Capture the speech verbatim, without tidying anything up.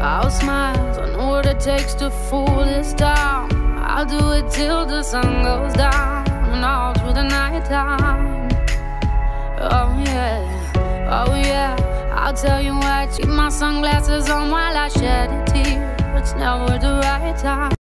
I'll smile, I know what it takes to fool this town. I'll do it till the sun goes down and all through the night time. Oh yeah, oh yeah, I'll tell you what. Keep my sunglasses on while I shed a tear. It's never the right time.